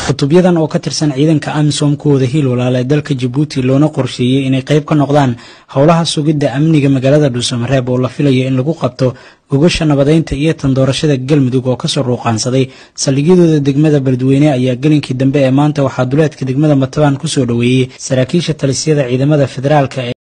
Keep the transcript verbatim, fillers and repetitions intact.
Qutubyadan oo ka tirsan ciidanka AMISOM kuwada hiil walaal ee dalka Djibouti loona qorsheeyay inay qayb ka noqdaan howlaha sugidda amniga magaalada Dhuusamareeb oo la filayo in lagu qabto gogosha nabadeynta iyo tan doorashada Galmudug oo ka soo ruuqaansaday saldhigyadooda degmada Beledweyne ayaa galinkii dambe ee maanta waxaa duleedka degmada Matabaan ku soo dhaweeyay saraakiisha talisiyada ciidamada federaalka